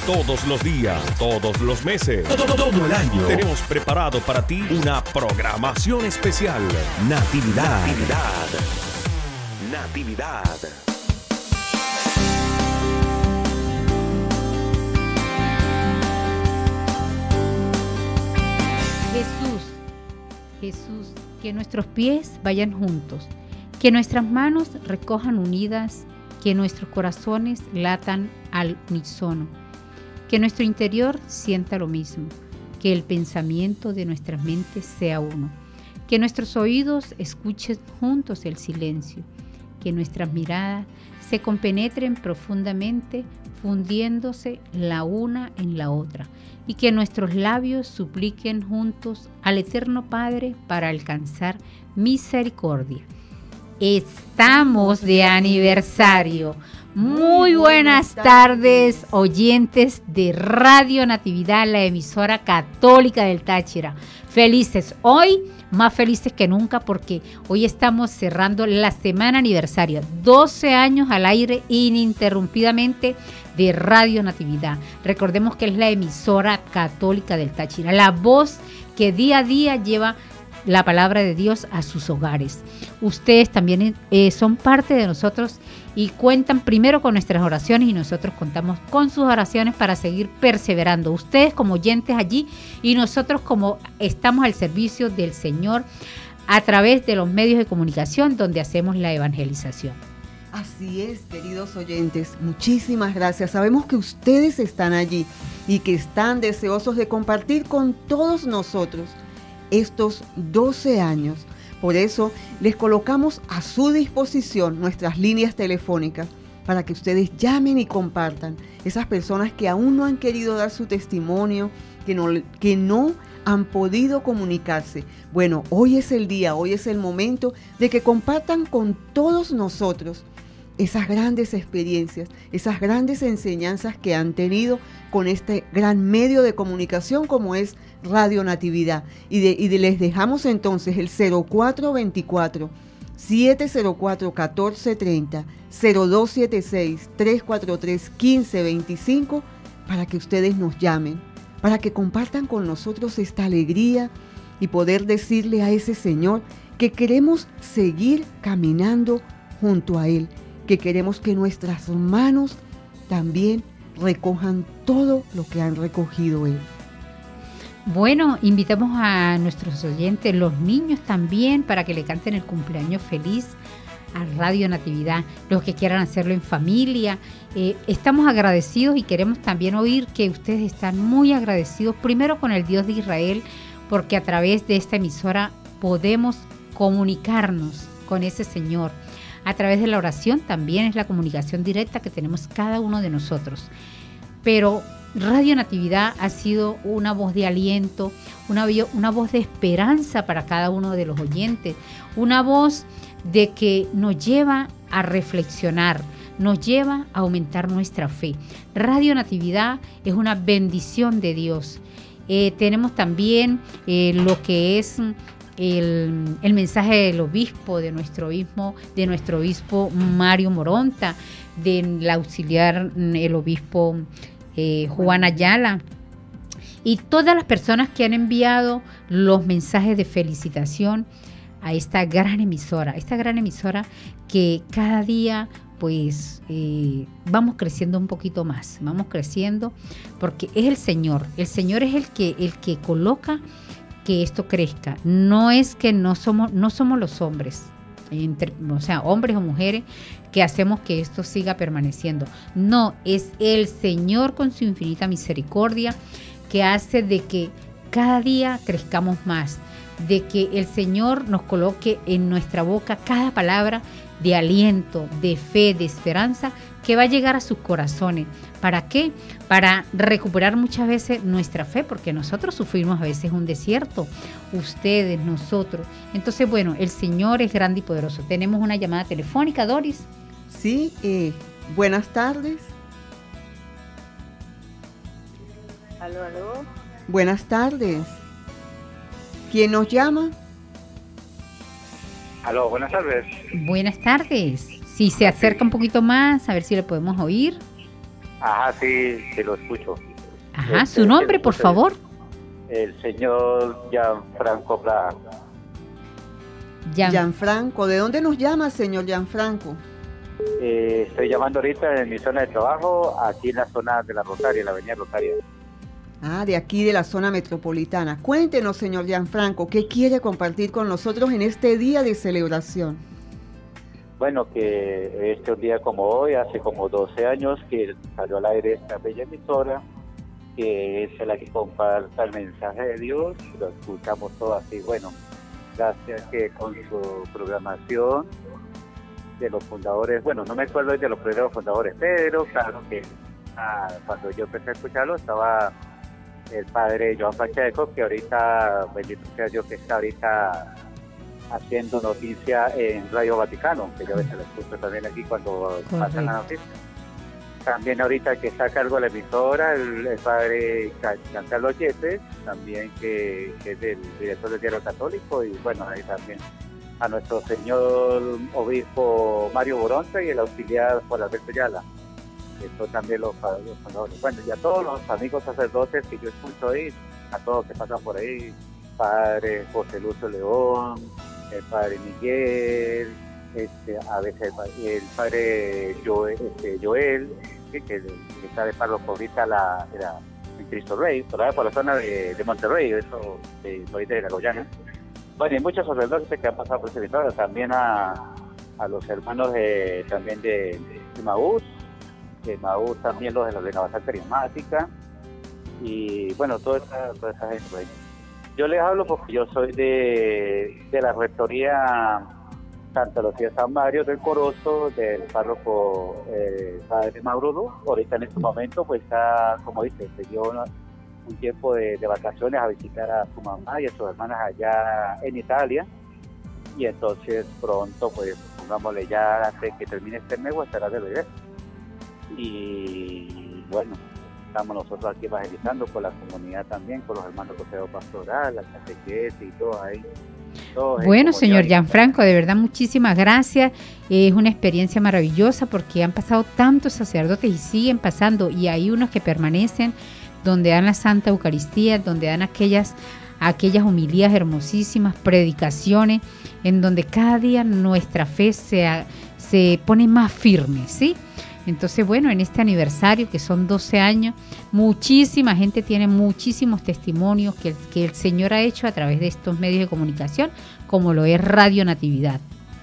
Todos los días, todos los meses, todo el año. Tenemos preparado para ti una programación especial. Natividad. Natividad. Jesús, que nuestros pies vayan juntos, que nuestras manos recojan unidas, que nuestros corazones latan al unísono, que nuestro interior sienta lo mismo, que el pensamiento de nuestras mentes sea uno, que nuestros oídos escuchen juntos el silencio, que nuestras miradas se compenetren profundamente, fundiéndose la una en la otra, y que nuestros labios supliquen juntos al Eterno Padre para alcanzar misericordia. Estamos de aniversario. Muy buenas tardes, oyentes de Radio Natividad, la emisora católica del Táchira. Felices hoy, más felices que nunca, porque hoy estamos cerrando la semana aniversaria, 12 años al aire ininterrumpidamente de Radio Natividad. Recordemos que es la emisora católica del Táchira, la voz que día a día lleva la palabra de Dios a sus hogares. Ustedes también son parte de nosotros y cuentan primero con nuestras oraciones, y nosotros contamos con sus oraciones para seguir perseverando. Ustedes como oyentes allí y nosotros como estamos al servicio del Señor a través de los medios de comunicación donde hacemos la evangelización. Así es, queridos oyentes, muchísimas gracias. Sabemos que ustedes están allí y que están deseosos de compartir con todos nosotros estos 12 años. Por eso les colocamos a su disposición nuestras líneas telefónicas para que ustedes llamen y compartan. Esas personas que aún no han querido dar su testimonio, que no han podido comunicarse. Bueno, hoy es el día, hoy es el momento de que compartan con todos nosotros esas grandes experiencias, esas grandes enseñanzas que han tenido con este gran medio de comunicación como es Radio Natividad. Y les dejamos entonces el 0424-704-1430, 0276-343-1525 para que ustedes nos llamen, para que compartan con nosotros esta alegría y poder decirle a ese Señor que queremos seguir caminando junto a Él, que queremos que nuestras manos también recojan todo lo que han recogido Él. Bueno, invitamos a nuestros oyentes, los niños también, para que le canten el cumpleaños feliz a Radio Natividad, los que quieran hacerlo en familia. Estamos agradecidos y queremos también oír que ustedes están muy agradecidos, primero con el Dios de Israel, porque a través de esta emisora podemos comunicarnos con ese Señor. A través de la oración también es la comunicación directa que tenemos cada uno de nosotros. Pero Radio Natividad ha sido una voz de aliento, una voz de esperanza para cada uno de los oyentes, una voz de que nos lleva a reflexionar, nos lleva a aumentar nuestra fe. Radio Natividad es una bendición de Dios. Tenemos también lo que es el mensaje del obispo, de nuestro obispo Mario Moronta, del auxiliar, el obispo Juan Ayala, y todas las personas que han enviado los mensajes de felicitación a esta gran emisora que cada día pues vamos creciendo un poquito más, vamos creciendo porque es el Señor es el que coloca que esto crezca. No es que no somos los hombres, o sea, hombres o mujeres, que hacemos que esto siga permaneciendo. No, es el Señor con su infinita misericordia que hace de que cada día crezcamos más, de que el Señor nos coloque en nuestra boca cada palabra de aliento, de fe, de esperanza, que va a llegar a sus corazones. ¿Para qué? Para recuperar muchas veces nuestra fe, porque nosotros sufrimos a veces un desierto, ustedes, nosotros. Entonces, bueno, el Señor es grande y poderoso. Tenemos una llamada telefónica, Doris. Sí, buenas tardes. Aló. Buenas tardes. ¿Quién nos llama? Aló, buenas tardes. Buenas tardes. Si se acerca un poquito más, a ver si le podemos oír. Ajá, sí, lo escucho. Ajá, su nombre, por favor. El señor Gianfranco Prada. Gianfranco, ¿de dónde nos llama, señor Gianfranco? Estoy llamando ahorita en mi zona de trabajo, aquí en la zona de la Rosaria, en la avenida Rosaria. Ah, de aquí de la zona metropolitana. Cuéntenos, señor Gianfranco, ¿qué quiere compartir con nosotros en este día de celebración? Bueno, que un día como hoy, hace como 12 años que salió al aire esta bella emisora, que es la que comparta el mensaje de Dios, lo escuchamos todo así, bueno, gracias que con su programación de los fundadores, bueno, no me acuerdo de los primeros fundadores, pero claro que cuando yo empecé a escucharlo estaba el padre Joan Pacheco, que ahorita, bendito sea Dios, que está ahorita haciendo noticia en Radio Vaticano, que yo a veces lo escucho también aquí cuando pasan la noticia. También ahorita que está a cargo de la emisora, el padre Giancarlo Yepes, también que es el director del Diario Católico, y bueno, ahí también a nuestro señor obispo Mario Boronta y el auxiliar Juan Alberto Ayala. Esto también los fundadores. Bueno, y a todos los amigos sacerdotes que yo escucho ahí, a todos que pasan por ahí, padre José Lucio León, el padre Miguel, a veces el padre Joel, que está de párroco ahorita en Cristo Rey, por la zona de Monterrey, eso ahorita de la Goyana. Bueno, y muchos sacerdotes que han pasado por ese episodio, también a los hermanos también de Maús también los de la renovación carismática, y bueno, toda esa gente ahí. Yo les hablo porque yo soy de la rectoría Santa Lucía San Mario del Corozo, del párroco padre Mauro. Ahorita en este momento pues está, como dice, se dio un tiempo de vacaciones a visitar a su mamá y a sus hermanas allá en Italia, y entonces pronto, pues pongámosle ya antes que termine este mes, estará de regreso. Y bueno, estamos nosotros aquí evangelizando con la comunidad también, con los hermanos Consejo Pastoral, la catequesis y todo ahí. Bueno, señor Gianfranco, de verdad muchísimas gracias. Es una experiencia maravillosa porque han pasado tantos sacerdotes y siguen pasando, y hay unos que permanecen donde dan la Santa Eucaristía, donde dan aquellas homilías hermosísimas, predicaciones, en donde cada día nuestra fe se pone más firme, ¿sí? Entonces, bueno, en este aniversario, que son 12 años, muchísima gente tiene muchísimos testimonios que el Señor ha hecho a través de estos medios de comunicación, como lo es Radio Natividad.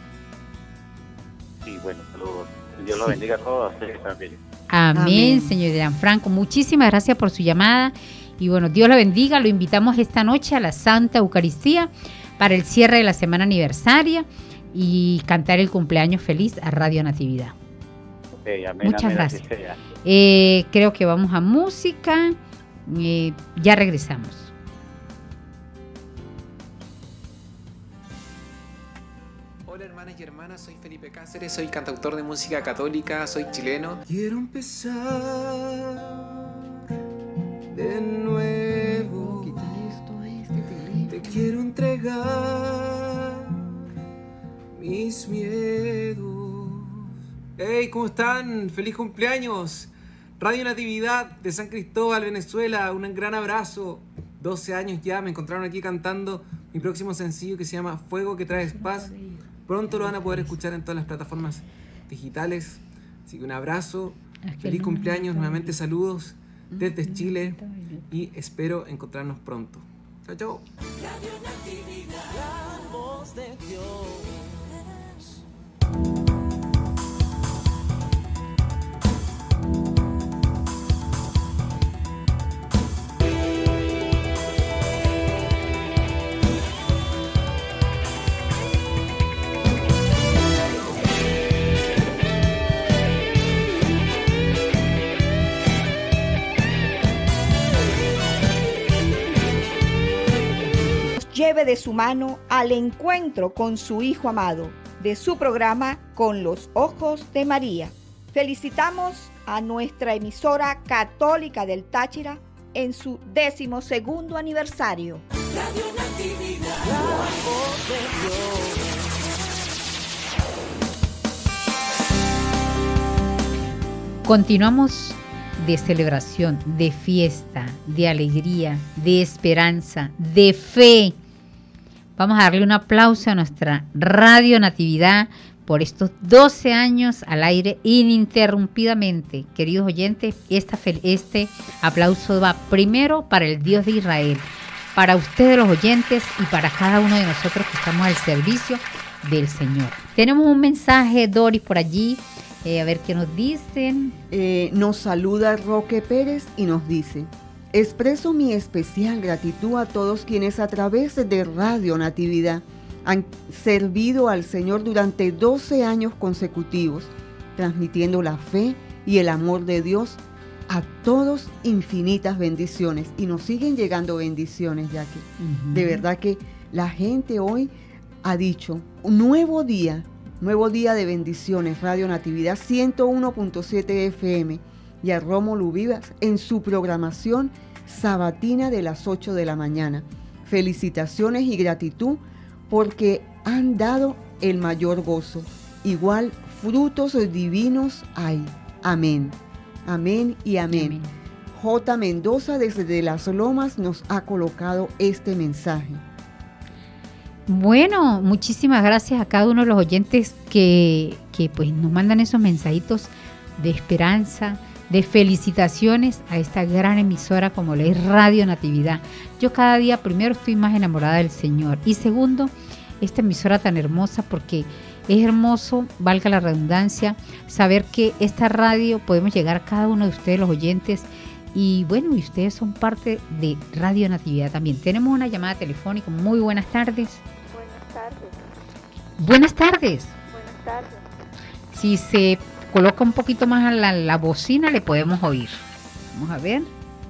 Sí, bueno, saludos. Dios los bendiga a todos ustedes también. Amén, señor Gianfranco. Muchísimas gracias por su llamada. Y bueno, Dios lo bendiga. Lo invitamos esta noche a la Santa Eucaristía para el cierre de la semana aniversaria y cantar el cumpleaños feliz a Radio Natividad. Okay, amén, muchas amén, gracias. Creo que vamos a música. Ya regresamos. Hola hermanas y hermanas, soy Felipe Cáceres, soy cantautor de música católica, soy chileno. Quiero empezar de nuevo. ¿Qué tal esto? Te quiero entregar mis miedos. Hey, ¿cómo están? ¡Feliz cumpleaños! Radio Natividad de San Cristóbal, Venezuela, un gran abrazo. 12 años ya, me encontraron aquí cantando mi próximo sencillo que se llama Fuego que traes paz. Pronto lo van a poder escuchar en todas las plataformas digitales. Así que un abrazo, feliz cumpleaños, nuevamente saludos desde Chile y espero encontrarnos pronto. Chao, chao. Radio Natividad, la voz de Dios. Lleve de su mano al encuentro con su Hijo amado, de su programa Con los Ojos de María. Felicitamos a nuestra emisora católica del Táchira en su 12º aniversario. Radio Natividad, la voz de Dios. Continuamos de celebración, de fiesta, de alegría, de esperanza, de fe. Vamos a darle un aplauso a nuestra Radio Natividad por estos 12 años al aire ininterrumpidamente. Queridos oyentes, este aplauso va primero para el Dios de Israel, para ustedes los oyentes y para cada uno de nosotros que estamos al servicio del Señor. Tenemos un mensaje, Doris, por allí. A ver qué nos dicen. Nos saluda Roque Pérez y nos dice: expreso mi especial gratitud a todos quienes a través de Radio Natividad han servido al Señor durante 12 años consecutivos, transmitiendo la fe y el amor de Dios a todos. Infinitas bendiciones. Y nos siguen llegando bendiciones, Jackie. De verdad que la gente hoy ha dicho: un nuevo día de bendiciones. Radio Natividad 101.7 FM y a Rómulo Vivas en su programación sabatina de las 8 de la mañana. Felicitaciones y gratitud porque han dado el mayor gozo. Igual frutos divinos hay. Amén. Amén y amén. J. Mendoza desde Las Lomas nos ha colocado este mensaje. Bueno, muchísimas gracias a cada uno de los oyentes que pues nos mandan esos mensajitos de esperanza, de felicitaciones a esta gran emisora como la es Radio Natividad. Yo cada día, primero, estoy más enamorada del Señor y segundo, esta emisora tan hermosa porque es hermoso, valga la redundancia, saber que esta radio podemos llegar a cada uno de ustedes, los oyentes, y bueno, y ustedes son parte de Radio Natividad también. Tenemos una llamada telefónica. Muy buenas tardes. Buenas tardes. Buenas tardes. Buenas tardes. Si se coloca un poquito más a la bocina, le podemos oír. Vamos a ver.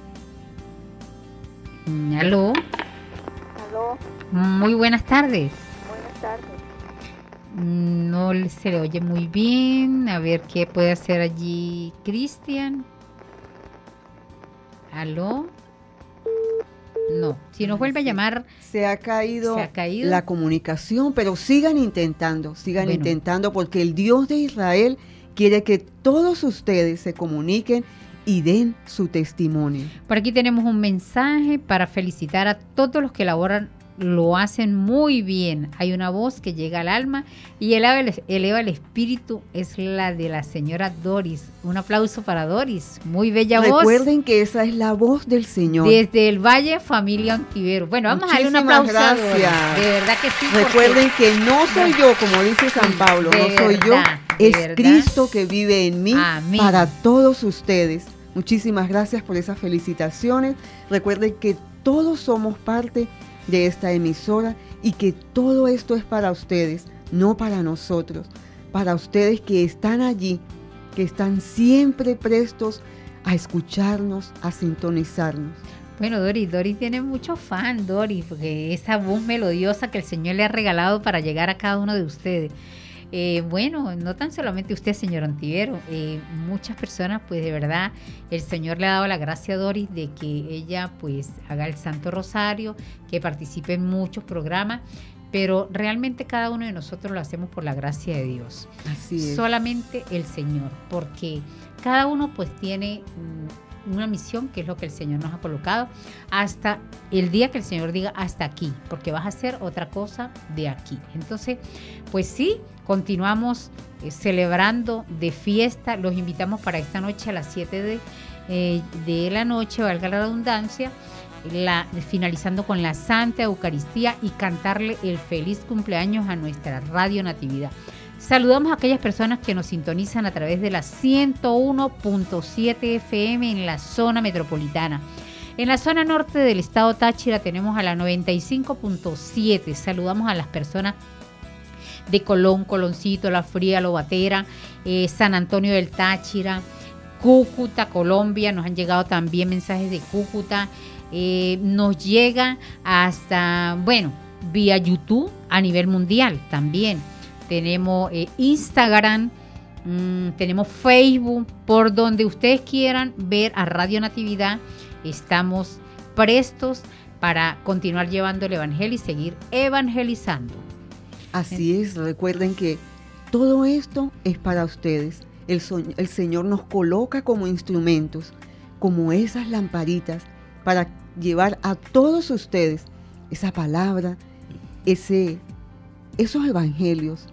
Aló. Aló. Muy buenas tardes. Buenas tardes. No se le oye muy bien. A ver qué puede hacer allí Cristian. ¿Aló? No, si nos vuelve a llamar... Se ha caído la comunicación, pero sigan intentando porque el Dios de Israel quiere que todos ustedes se comuniquen y den su testimonio. Por aquí tenemos un mensaje para felicitar a todos los que lo hacen muy bien. Hay una voz que llega al alma y eleva el espíritu, es la de la señora Doris. Un aplauso para Doris, muy bella voz. Recuerden que esa es la voz del Señor. Desde el Valle, familia Ontiveros. Bueno, vamos a darle un aplauso a Doris. De verdad que sí. Recuerden que no soy yo, como dice San Pablo, no soy yo, es Cristo que vive en mí. Amén. Para todos ustedes. Muchísimas gracias por esas felicitaciones. Recuerden que todos somos parte de esta emisora y que todo esto es para ustedes, no para nosotros, para ustedes que están allí, que están siempre prestos a escucharnos, a sintonizarnos. Bueno, Doris tiene mucho fan, Doris, porque esa voz melodiosa que el Señor le ha regalado para llegar a cada uno de ustedes. Bueno, no tan solamente usted, señor Ontivero, muchas personas, pues de verdad, el Señor le ha dado la gracia a Doris de que ella pues haga el Santo Rosario, que participe en muchos programas, pero realmente cada uno de nosotros lo hacemos por la gracia de Dios. Así es. Solamente el Señor, porque cada uno pues tiene una misión, que es lo que el Señor nos ha colocado, hasta el día que el Señor diga hasta aquí, porque vas a hacer otra cosa de aquí. Entonces, pues sí, continuamos celebrando de fiesta. Los invitamos para esta noche a las 7 de la noche, valga la redundancia, finalizando con la Santa Eucaristía y cantarle el feliz cumpleaños a nuestra Radio Natividad. Saludamos a aquellas personas que nos sintonizan a través de la 101.7 FM en la zona metropolitana. En la zona norte del estado Táchira tenemos a la 95.7. Saludamos a las personas de Colón, Coloncito, La Fría, Lobatera, San Antonio del Táchira, Cúcuta, Colombia. Nos han llegado también mensajes de Cúcuta. Nos llega hasta, vía YouTube a nivel mundial también. Tenemos Instagram, tenemos Facebook, por donde ustedes quieran ver a Radio Natividad. Estamos prestos para continuar llevando el Evangelio y seguir evangelizando. Así es, recuerden que todo esto es para ustedes el Señor nos coloca como instrumentos, como esas lamparitas, para llevar a todos ustedes esa palabra, esos evangelios,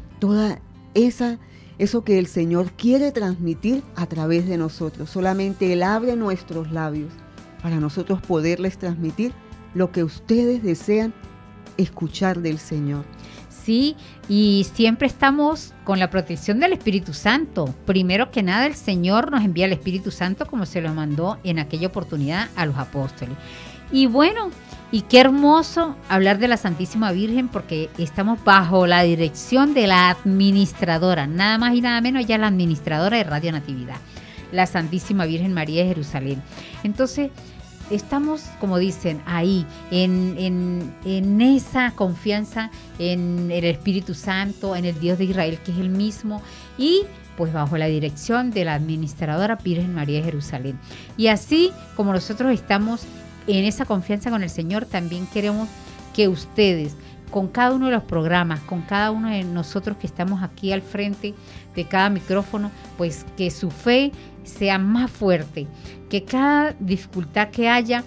eso que el Señor quiere transmitir a través de nosotros. Solamente Él abre nuestros labios para nosotros poderles transmitir lo que ustedes desean escuchar del Señor. Sí, y siempre estamos con la protección del Espíritu Santo. Primero que nada, el Señor nos envía el Espíritu Santo como se lo mandó en aquella oportunidad a los apóstoles. Y bueno, y qué hermoso hablar de la Santísima Virgen, porque estamos bajo la dirección de la administradora, nada más y nada menos, ella es la administradora de Radio Natividad, la Santísima Virgen María de Jerusalén. Entonces, estamos, como dicen, ahí, en esa confianza en el Espíritu Santo, en el Dios de Israel, que es el mismo, y pues bajo la dirección de la administradora Virgen María de Jerusalén. Y así como nosotros estamos en esa confianza con el Señor, también queremos que ustedes, con cada uno de los programas, con cada uno de nosotros que estamos aquí al frente de cada micrófono, pues que su fe sea más fuerte, que cada dificultad que haya,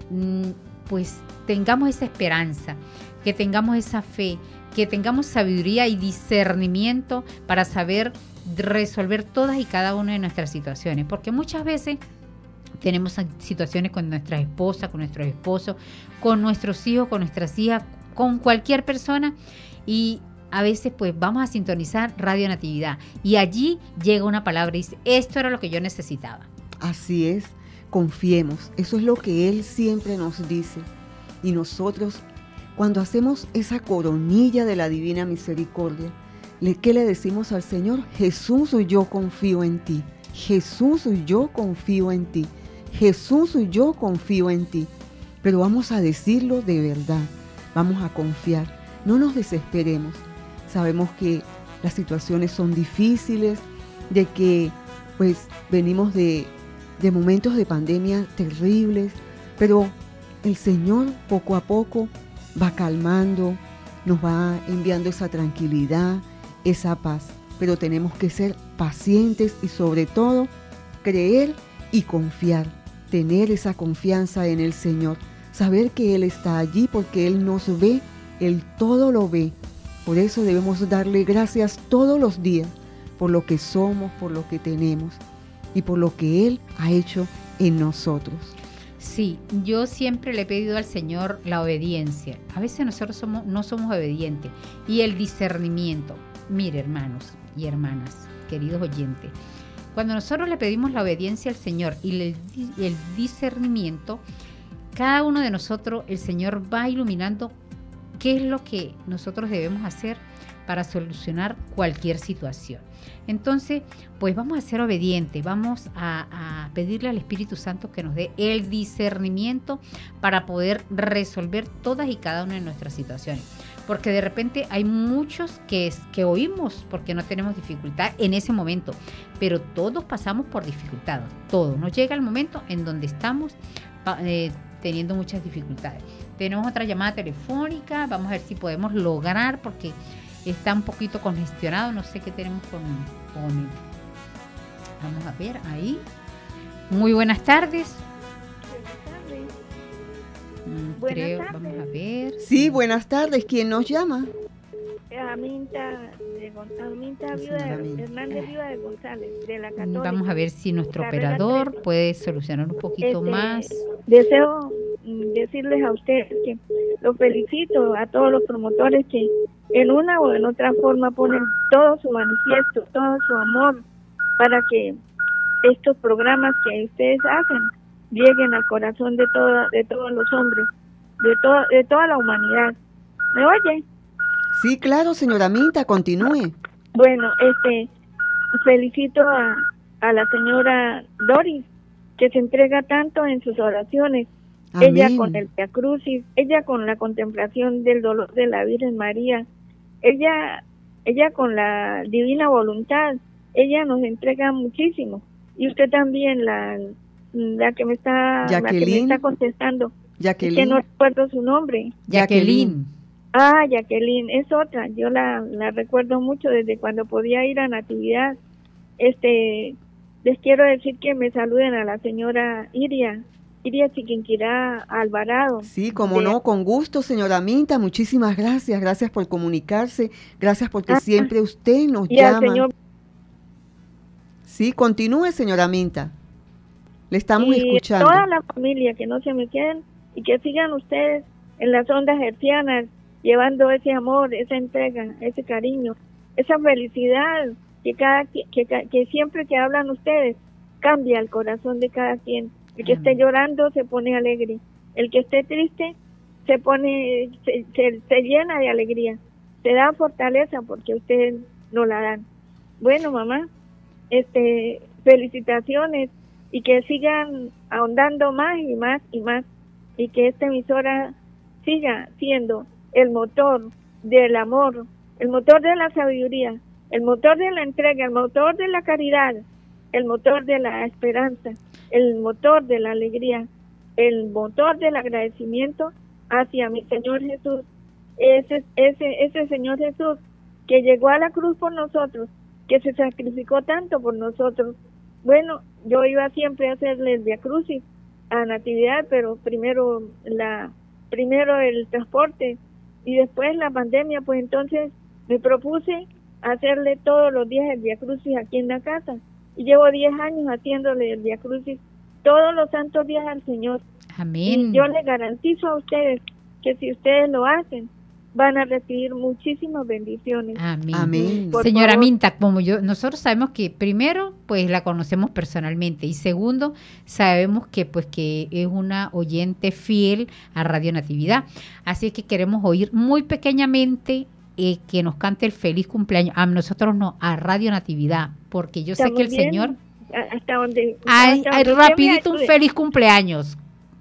pues tengamos esa esperanza, que tengamos esa fe, que tengamos sabiduría y discernimiento para saber resolver todas y cada una de nuestras situaciones, porque muchas veces tenemos situaciones con nuestra esposa, con nuestros esposos, con nuestros hijos, con nuestras hijas, con cualquier persona, y a veces pues vamos a sintonizar Radio Natividad y allí llega una palabra y dice, esto era lo que yo necesitaba. Así es, confiemos, eso es lo que Él siempre nos dice. Y nosotros, cuando hacemos esa coronilla de la Divina Misericordia, ¿qué le decimos al Señor? Jesús, yo confío en ti. Jesús, yo confío en ti. Jesús, yo confío en ti. Pero vamos a decirlo de verdad, vamos a confiar, no nos desesperemos. Sabemos que las situaciones son difíciles, de que pues venimos de momentos de pandemia terribles, pero el Señor poco a poco va calmando, nos va enviando esa tranquilidad, esa paz. Pero tenemos que ser pacientes y sobre todo creer y confiar, tener esa confianza en el Señor, saber que Él está allí porque Él nos ve, Él todo lo ve. Por eso debemos darle gracias todos los días por lo que somos, por lo que tenemos y por lo que Él ha hecho en nosotros. Sí, yo siempre le he pedido al Señor la obediencia. A veces nosotros no somos obedientes, y el discernimiento. Mire, hermanos y hermanas, queridos oyentes, cuando nosotros le pedimos la obediencia al Señor y el discernimiento, cada uno de nosotros, el Señor va iluminando qué es lo que nosotros debemos hacer para solucionar cualquier situación. Entonces, pues vamos a ser obedientes, vamos a pedirle al Espíritu Santo que nos dé el discernimiento para poder resolver todas y cada una de nuestras situaciones. Porque de repente hay muchos que oímos porque no tenemos dificultad en ese momento, pero todos pasamos por dificultades, todos. Nos llega el momento en donde estamos teniendo muchas dificultades. Tenemos otra llamada telefónica, vamos a ver si podemos lograr, porque está un poquito congestionado, no sé qué tenemos con vamos a ver ahí. Muy buenas tardes. Creo, Buenas tardes. vamos a ver. Sí, buenas tardes. ¿Quién nos llama? Aminta Hernández Viva de González, de la Católica. Vamos a ver si nuestro Carrera operador 13. puede solucionar un poquito más. Deseo decirles a ustedes que los felicito a todos los promotores que en una o en otra forma ponen todo su manifiesto, todo su amor para que estos programas que ustedes hacen lleguen al corazón de todos los hombres, de toda la humanidad. ¿Me oye? Sí, claro, señora Minta, continúe. Bueno, felicito a la señora Doris, que se entrega tanto en sus oraciones. Amén. Ella con el Via Crucis, ella con la contemplación del dolor de la Virgen María, ella con la divina voluntad, ella nos entrega muchísimo. Y usted también, la que me está contestando, Jacqueline. que no recuerdo su nombre. Jacqueline. Jacqueline, es otra. Yo la recuerdo mucho desde cuando podía ir a Natividad. les quiero decir que me saluden a la señora Iria Chiquinquirá Alvarado. Sí, como no, con gusto, señora Minta, muchísimas gracias, gracias por comunicarse, gracias porque siempre usted nos llama. Al señor... Sí, continúe, señora Minta, le estamos escuchando. Toda la familia, que no se me queden y que sigan ustedes en las ondas hercianas, llevando ese amor, esa entrega, ese cariño, esa felicidad que siempre que hablan ustedes cambia el corazón de cada quien. El que esté llorando se pone alegre, el que esté triste se llena de alegría, se da fortaleza porque ustedes nos la dan. Bueno, mamá, felicitaciones y que sigan ahondando más y más y más, y que esta emisora siga siendo el motor del amor, el motor de la sabiduría, el motor de la entrega, el motor de la caridad, el motor de la esperanza, el motor de la alegría, el motor del agradecimiento hacia mi Señor Jesús, ese Señor Jesús que llegó a la cruz por nosotros, que se sacrificó tanto por nosotros. Bueno, yo iba siempre a hacerle el Via Crucis a Natividad, pero primero el transporte y después la pandemia, pues entonces me propuse hacerle todos los días el Via Crucis aquí en la casa, y llevo 10 años haciéndole el Via Crucis todos los santos días al Señor. Amén. Y yo les garantizo a ustedes que si ustedes lo hacen, van a recibir muchísimas bendiciones. Amén. Amén. Señora favor. Minta, como nosotros sabemos que primero, pues la conocemos personalmente, y segundo, sabemos que pues que es una oyente fiel a Radio Natividad. Así que queremos oír muy pequeñamente que nos cante el feliz cumpleaños. A nosotros no, a Radio Natividad, porque yo sé que el bien? Señor... Hasta donde... rapidito un feliz cumpleaños.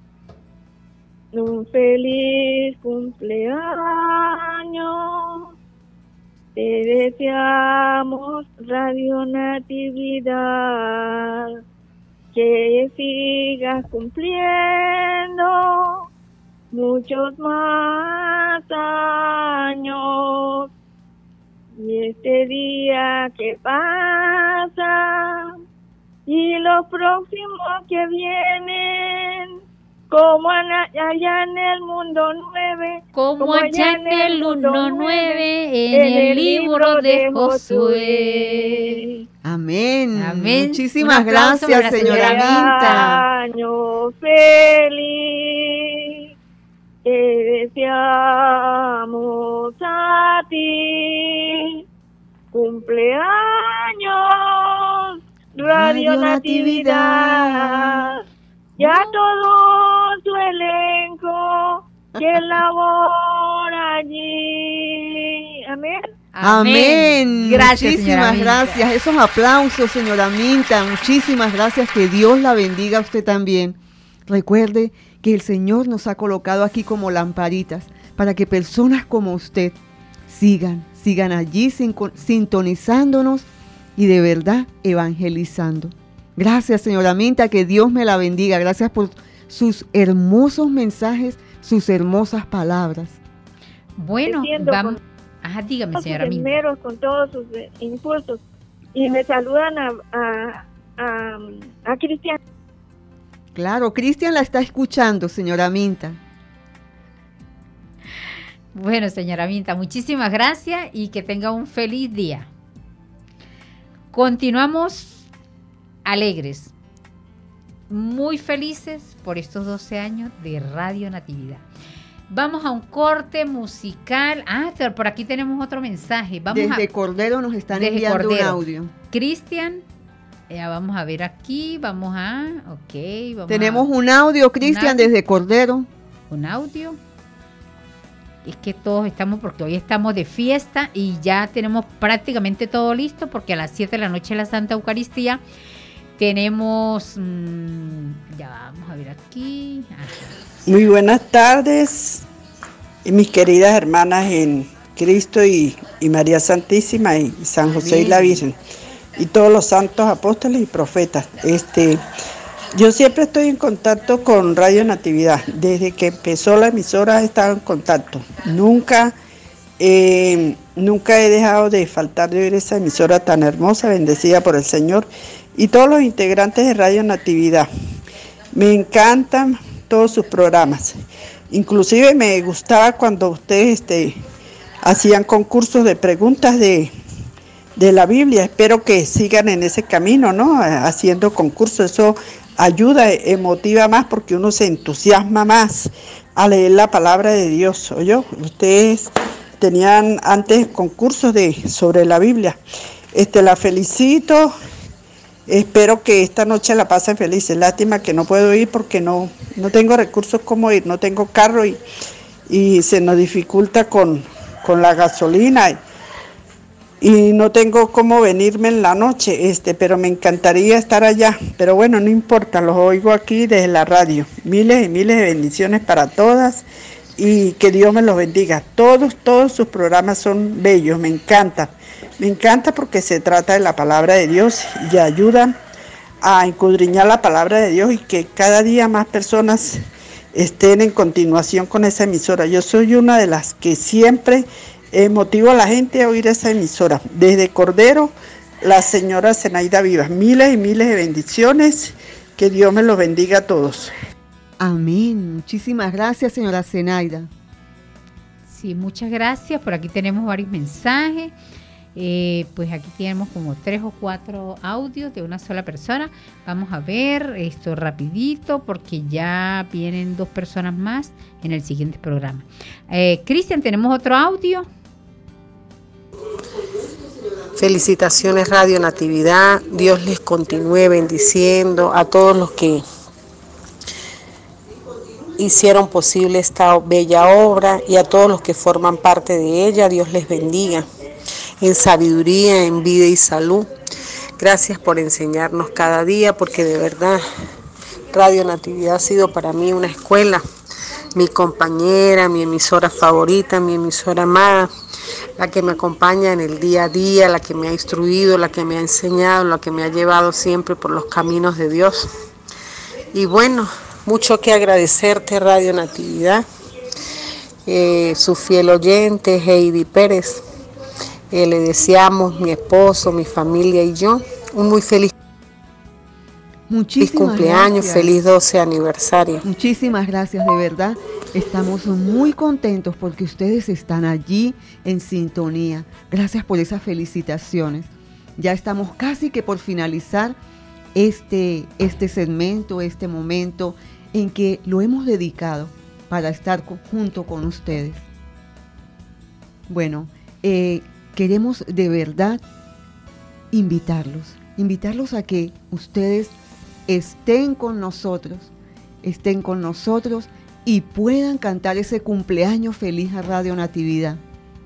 Un feliz cumpleaños te deseamos, Radio Natividad, que sigas cumpliendo muchos más años, y este día que pasa y los próximos que vienen, como allá en el mundo 9, como allá en el mundo 9, en el libro de Josué. Amén. Amén. Muchísimas gracias, señora Minta. Año feliz, te deseamos a ti. Cumpleaños, Radio Natividad. Ya todo su elenco que labora allí. Amén. Amén. Gracias, muchísimas gracias. Esos aplausos, señora Minta. Muchísimas gracias. Que Dios la bendiga a usted también. Recuerde que el Señor nos ha colocado aquí como lamparitas para que personas como usted sigan allí sintonizándonos y de verdad evangelizando. Gracias, señora Minta, que Dios me la bendiga. Gracias por sus hermosos mensajes, sus hermosas palabras. Bueno, vamos. Ajá, dígame, señora Minta. Con todos sus impulsos. Y me saludan a Cristian. Claro, Cristian la está escuchando, señora Minta. Bueno, señora Minta, muchísimas gracias y que tenga un feliz día. Continuamos alegres, muy felices por estos 12 años de Radio Natividad. Vamos a un corte musical. Por aquí tenemos otro mensaje. Desde Cordero nos están enviando un audio. Cristian, vamos a ver aquí, tenemos un audio, Cristian, desde Cordero. Un audio. Es que todos estamos, porque hoy estamos de fiesta y ya tenemos prácticamente todo listo, porque a las 7 de la noche la Santa Eucaristía tenemos, ya vamos a ver aquí. Muy buenas tardes, mis queridas hermanas en Cristo y María Santísima y San José y la Virgen y todos los santos apóstoles y profetas. Yo siempre estoy en contacto con Radio Natividad. Desde que empezó la emisora he estado en contacto. Nunca Nunca he dejado de faltar de oír esa emisora tan hermosa, bendecida por el Señor, y todos los integrantes de Radio Natividad. Me encantan todos sus programas. Inclusive me gustaba cuando ustedes hacían concursos de preguntas de la Biblia. Espero que sigan en ese camino, ¿no? Haciendo concursos. Eso ayuda, motiva más porque uno se entusiasma más a leer la palabra de Dios. ¿Oyó? Ustedes tenían antes concursos sobre la Biblia. La felicito. Espero que esta noche la pasen felices. Lástima que no puedo ir porque no tengo recursos como ir, no tengo carro y se nos dificulta con la gasolina y no tengo cómo venirme en la noche, pero me encantaría estar allá. Pero bueno, no importa, los oigo aquí desde la radio. Miles y miles de bendiciones para todas y que Dios me los bendiga. Todos sus programas son bellos, me encanta. Me encanta porque se trata de la palabra de Dios y ayudan a escudriñar la palabra de Dios y que cada día más personas estén en continuación con esa emisora. Yo soy una de las que siempre motivo a la gente a oír esa emisora. Desde Cordero, la señora Zenaida Vivas. Miles y miles de bendiciones. Que Dios me los bendiga a todos. Amén. Muchísimas gracias, señora Zenaida. Sí, muchas gracias. Por aquí tenemos varios mensajes. Pues aquí tenemos como 3 o 4 audios de una sola persona. Vamos a ver esto rapidito porque ya vienen 2 personas más en el siguiente programa. Cristian, ¿tenemos otro audio? Felicitaciones Radio Natividad. Dios les continúe bendiciendo a todos los que hicieron posible esta bella obra y a todos los que forman parte de ella. Dios les bendiga en sabiduría, en vida y salud. Gracias por enseñarnos cada día, porque de verdad Radio Natividad ha sido para mí una escuela, mi compañera, mi emisora favorita, mi emisora amada, la que me acompaña en el día a día, la que me ha instruido, la que me ha enseñado, la que me ha llevado siempre por los caminos de Dios. Y bueno, mucho que agradecerte Radio Natividad, su fiel oyente Heidi Pérez. Le deseamos, mi esposo, mi familia y yo, un muy feliz cumpleaños, gracias. Feliz 12 aniversario. Muchísimas gracias, de verdad. Estamos muy contentos porque ustedes están allí en sintonía. Gracias por esas felicitaciones. Ya estamos casi que por finalizar este segmento, este momento en que lo hemos dedicado para estar junto con ustedes. Bueno, queremos de verdad invitarlos a que ustedes estén con nosotros y puedan cantar ese cumpleaños feliz a Radio Natividad.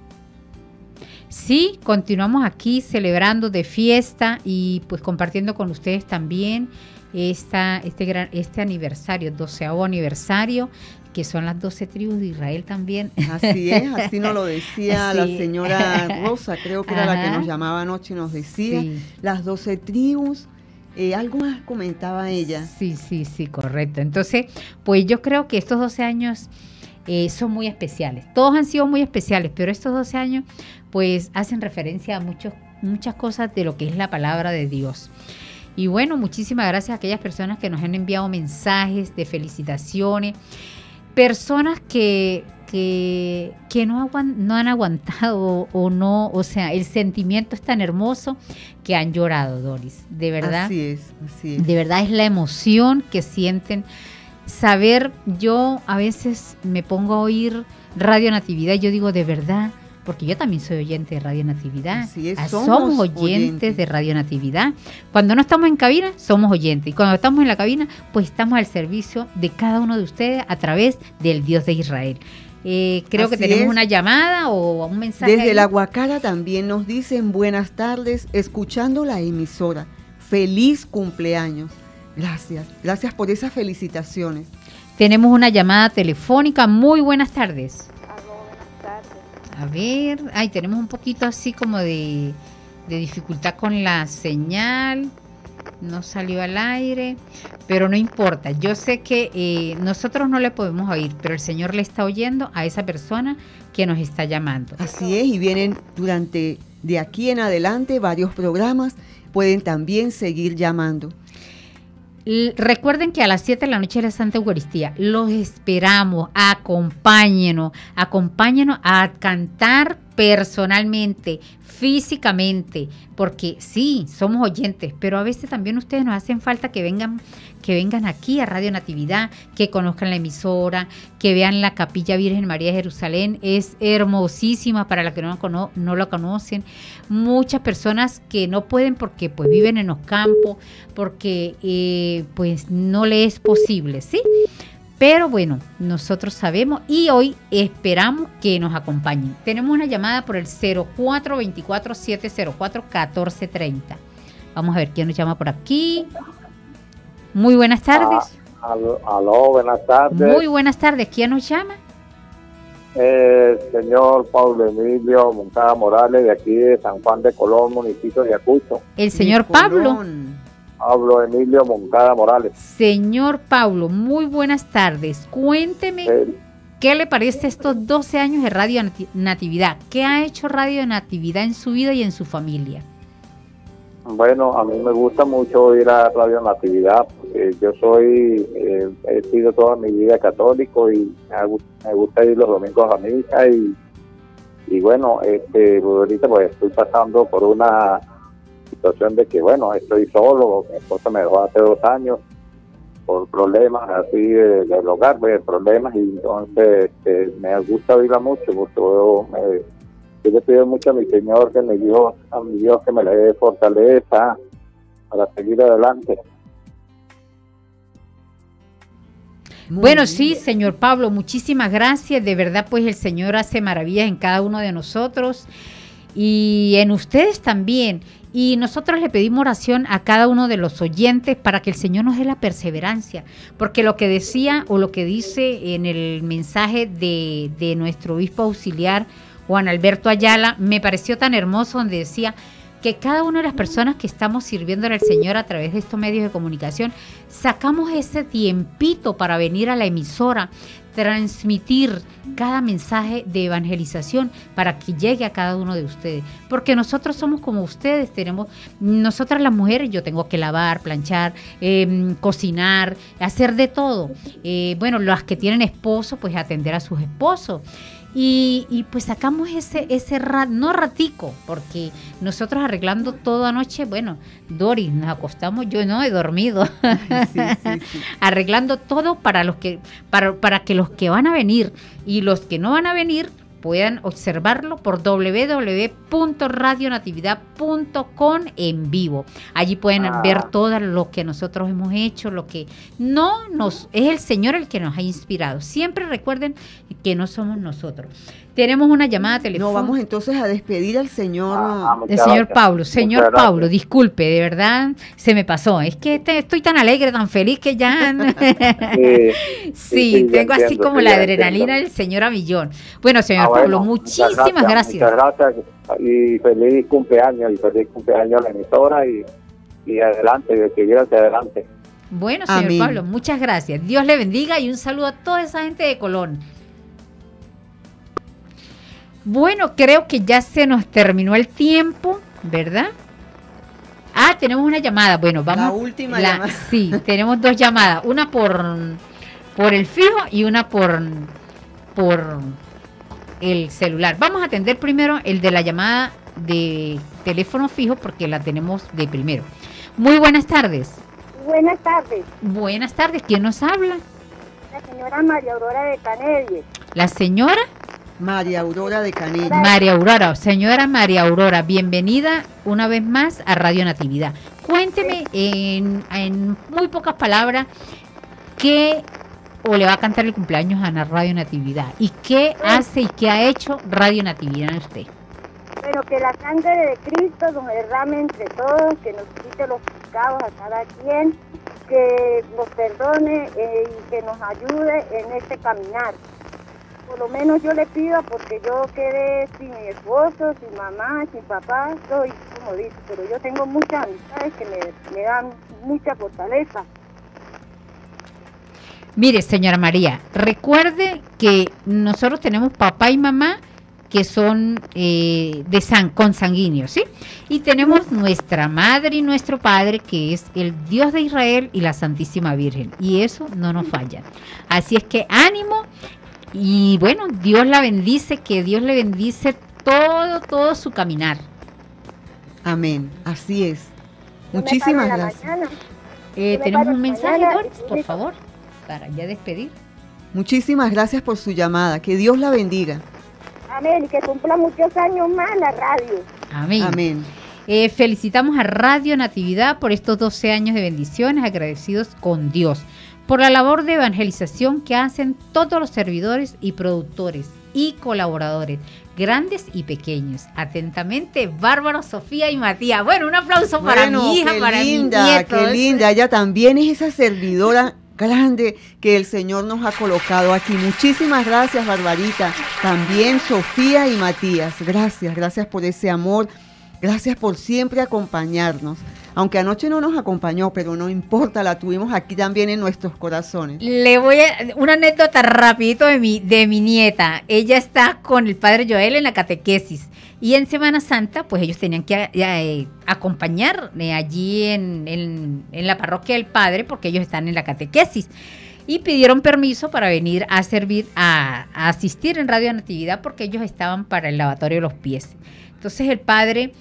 Sí, continuamos aquí celebrando de fiesta y pues compartiendo con ustedes también este aniversario, 12º aniversario, que son las 12 tribus de Israel también. Así es, así nos lo decía la señora Rosa, creo que era la que nos llamaba anoche y nos decía, las 12 tribus, algo más comentaba ella. Sí, correcto. Entonces, pues yo creo que estos 12 años son muy especiales. Todos han sido muy especiales, pero estos 12 años pues hacen referencia a muchas cosas de lo que es la palabra de Dios. Y bueno, muchísimas gracias a aquellas personas que nos han enviado mensajes de felicitaciones, personas que no han aguantado o sea, el sentimiento es tan hermoso que han llorado, Doris, de verdad. Así es. De verdad es la emoción que sienten. Saber, yo a veces me pongo a oír Radio Natividad y yo digo, de verdad, porque yo también soy oyente de Radio Natividad. Así es, somos oyentes de Radio Natividad. Cuando no estamos en cabina, somos oyentes. Y cuando estamos en la cabina, pues estamos al servicio de cada uno de ustedes a través del Dios de Israel. Creo Así que tenemos es. una llamada o un mensaje. Desde ahí. La Guacara también nos dicen buenas tardes, escuchando la emisora. Feliz cumpleaños. Gracias por esas felicitaciones. Tenemos una llamada telefónica. Muy buenas tardes. A ver, tenemos un poquito así como de dificultad con la señal. No salió al aire, pero no importa. Yo sé que nosotros no le podemos oír, pero el Señor le está oyendo a esa persona que nos está llamando. Así es, y vienen de aquí en adelante varios programas. Pueden también seguir llamando. Recuerden que a las 7 de la noche es la Santa Eucaristía. Los esperamos. Acompáñenos a cantar personalmente, físicamente, porque sí, somos oyentes, pero a veces también ustedes nos hacen falta que vengan aquí a Radio Natividad, que conozcan la emisora, que vean la Capilla Virgen María de Jerusalén. Es hermosísima para las que no la conocen. Muchas personas que no pueden porque pues viven en los campos, porque pues no les es posible, ¿sí? Pero bueno, nosotros sabemos y hoy esperamos que nos acompañen. Tenemos una llamada por el 0424-704-1430. Vamos a ver quién nos llama por aquí. Muy buenas tardes. Aló, buenas tardes. Muy buenas tardes. ¿Quién nos llama? Señor Pablo Emilio Moncada Morales, de aquí de San Juan de Colón, municipio de Ayacucho. El señor Pablo. Pablo Emilio Moncada Morales. Señor Pablo, muy buenas tardes. Cuénteme, ¿qué le parece estos 12 años de Radio Natividad? ¿Qué ha hecho Radio Natividad en su vida y en su familia? Bueno, a mí me gusta mucho ir a Radio Natividad, porque yo he sido toda mi vida católico y me gusta ir los domingos a misa y bueno, ahorita pues estoy pasando por una situación de que bueno, estoy solo, mi esposa me dejó hace 2 años por problemas así del hogar, pues, problemas, y entonces me gusta oírla mucho, porque yo le pido mucho a mi Señor, a mi Dios que me le dé fortaleza para seguir adelante. Bueno, sí, señor Pablo, muchísimas gracias. De verdad, pues el Señor hace maravillas en cada uno de nosotros y en ustedes también. Y nosotros le pedimos oración a cada uno de los oyentes para que el Señor nos dé la perseverancia, porque lo que decía o lo que dice en el mensaje de nuestro obispo auxiliar, Juan Alberto Ayala, me pareció tan hermoso, donde decía que cada una de las personas que estamos sirviéndole al Señor a través de estos medios de comunicación, sacamos ese tiempito para venir a la emisora, transmitir cada mensaje de evangelización para que llegue a cada uno de ustedes, porque nosotros somos como ustedes, nosotras las mujeres, yo tengo que lavar, planchar, cocinar, hacer de todo, bueno, las que tienen esposo, pues atender a sus esposos. Y pues sacamos no ratico, porque nosotros arreglando todo anoche, bueno, Doris, nos acostamos, yo no he dormido, sí. Arreglando todo para que los que van a venir y los que no van a venir puedan observarlo por www.radionatividad.com en vivo. Allí pueden ver todo lo que nosotros hemos hecho, lo que es el Señor el que nos ha inspirado. Siempre recuerden que no somos nosotros. Tenemos una llamada telefónica. No, vamos entonces a despedir al señor. El señor Pablo. Señor Pablo, disculpe, de verdad se me pasó. Es que estoy tan alegre, tan feliz que ya... sí, tengo así como la adrenalina del señor a millón. Bueno, señor Pablo, muchísimas gracias. Muchas gracias y feliz cumpleaños a la emisora y adelante, de que hacia adelante. Bueno, señor Amén. Pablo, muchas gracias. Dios le bendiga y un saludo a toda esa gente de Colón. Bueno, creo que ya se nos terminó el tiempo, ¿verdad? Tenemos una llamada. Bueno, vamos. La última llamada. Sí, tenemos 2 llamadas. Una por el fijo y una por el celular. Vamos a atender primero el de la llamada de teléfono fijo porque la tenemos de primero. Muy buenas tardes. Buenas tardes. Buenas tardes. ¿Quién nos habla? La señora María Aurora de Canelles. ¿La señora? María Aurora de Canelles. María Aurora, señora María Aurora, bienvenida una vez más a Radio Natividad. Cuénteme en muy pocas palabras qué le va a cantar el cumpleaños a Radio Natividad y qué hace y qué ha hecho Radio Natividad en usted. Pero que la sangre de Cristo nos derrame entre todos, que nos quite los pecados a cada quien, que nos perdone y que nos ayude en este caminar. por lo menos yo le pido, porque yo quedé sin mi esposo, sin mamá, sin papá, soy como dice, pero yo tengo muchas amistades que me dan mucha fortaleza. Mire, señora María, recuerde que nosotros tenemos papá y mamá que son consanguíneos, ¿sí? Y tenemos nuestra madre y nuestro padre, que es el Dios de Israel y la Santísima Virgen. Y eso no nos falla. Así es que ánimo y bueno, Dios la bendice, que Dios le bendice todo su caminar. Amén, así es. Muchísimas gracias. Tenemos un mensaje, Doris, por favor, para ya despedir. Muchísimas gracias por su llamada. Que Dios la bendiga. Amén, y que cumpla muchos años más la radio. Amén. Amén. Felicitamos a Radio Natividad por estos 12 años de bendiciones, agradecidos con Dios, por la labor de evangelización que hacen todos los servidores y productores y colaboradores, grandes y pequeños. Atentamente, Bárbara, Sofía y Matías. Bueno, un aplauso para mi hija, para mi nieto. Qué linda, ella también es esa servidora grande que el Señor nos ha colocado aquí. Muchísimas gracias, Barbarita. También Sofía y Matías. Gracias por ese amor. Gracias por siempre acompañarnos. Aunque anoche no nos acompañó, pero no importa, la tuvimos aquí también en nuestros corazones. Le voy a una anécdota rapidito de mi nieta. Ella está con el padre Joel en la catequesis. Y en Semana Santa, pues ellos tenían que acompañar allí en la parroquia del padre, porque ellos están en la catequesis. Y pidieron permiso para venir a servir, a asistir en Radio Natividad, porque ellos estaban para el lavatorio de los pies. Entonces el padre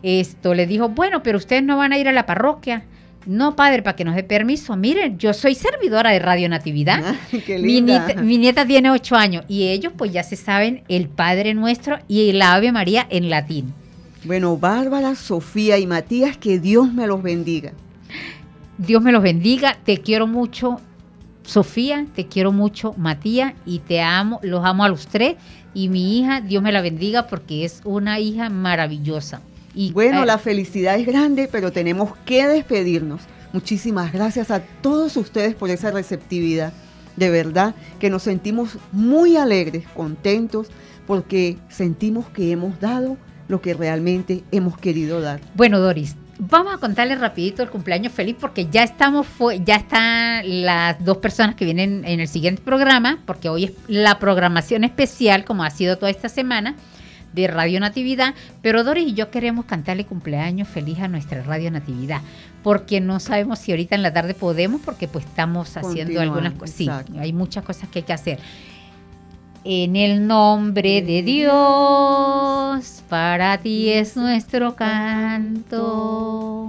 le dijo, bueno, pero ustedes no van a ir a la parroquia. No, padre, para que nos dé permiso. Miren, yo soy servidora de Radio Natividad. Qué linda. Mi nieta tiene 8 años y ellos pues ya se saben el Padre Nuestro y la Ave María en latín. Bueno, Bárbara, Sofía y Matías, que Dios me los bendiga. Dios me los bendiga. Te quiero mucho, Sofía. Te quiero mucho, Matías. Y te amo, los amo a los tres. Y mi hija, Dios me la bendiga porque es una hija maravillosa. Y, bueno, la felicidad es grande, pero tenemos que despedirnos. Muchísimas gracias a todos ustedes por esa receptividad. De verdad que nos sentimos muy alegres, contentos, porque sentimos que hemos dado lo que realmente hemos querido dar. Bueno, Doris, vamos a contarles rapidito el cumpleaños feliz, porque ya están las dos personas que vienen en el siguiente programa, porque hoy es la programación especial, como ha sido toda esta semana, de Radio Natividad, pero Doris y yo queremos cantarle cumpleaños feliz a nuestra Radio Natividad, porque no sabemos si ahorita en la tarde podemos, porque pues estamos haciendo algunas cosas. Sí, hay muchas cosas que hay que hacer. En el nombre de Dios, para ti es nuestro canto.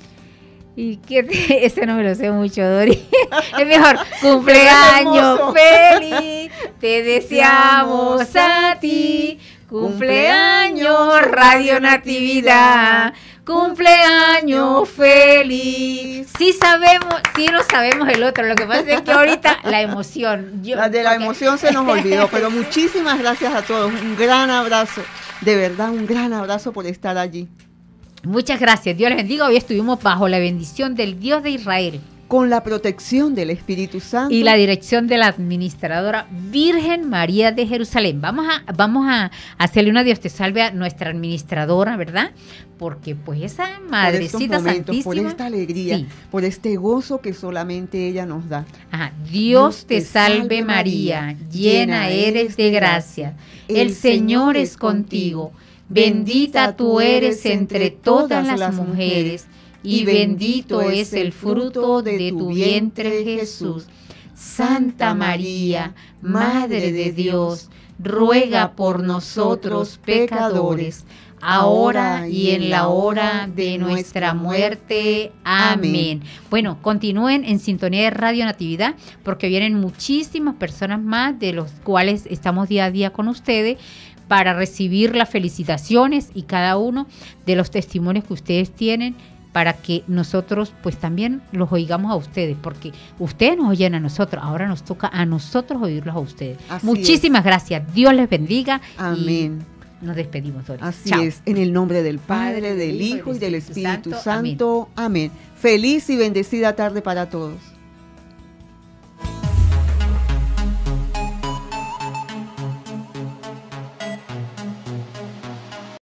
Y que ese no me lo sé mucho, Doris. Es mejor. Cumpleaños feliz, te deseamos a ti. Cumpleaños Radio Natividad, cumpleaños feliz. Sí lo sabemos el otro, lo que pasa es que ahorita la emoción. La emoción se nos olvidó, pero muchísimas gracias a todos, un gran abrazo, de verdad un gran abrazo por estar allí. Muchas gracias, Dios les bendiga. Hoy estuvimos bajo la bendición del Dios de Israel, con la protección del Espíritu Santo y la dirección de la administradora Virgen María de Jerusalén. Vamos a hacerle una Dios te salve a nuestra administradora, ¿verdad? Porque pues esa madrecita santísima, por esta alegría, sí, por este gozo que solamente ella nos da. Ajá. Dios te salve María, llena eres de gracia. El Señor es contigo. Bendita tú eres entre todas las mujeres, y bendito es el fruto de tu vientre, Jesús. Santa María, Madre de Dios, ruega por nosotros pecadores, ahora y en la hora de nuestra muerte. Amén. Bueno, continúen en sintonía de Radio Natividad, porque vienen muchísimas personas más, de los cuales estamos día a día con ustedes, para recibir las felicitaciones y cada uno de los testimonios que ustedes tienen, para que nosotros pues también los oigamos a ustedes, porque ustedes nos oyen a nosotros, ahora nos toca a nosotros oírlos a ustedes. Así Muchísimas gracias, Dios les bendiga. Amén. Y nos despedimos, Doris. Así Chao. Es, en el nombre del Padre, del Hijo y del Espíritu Santo. Amén. Feliz y bendecida tarde para todos.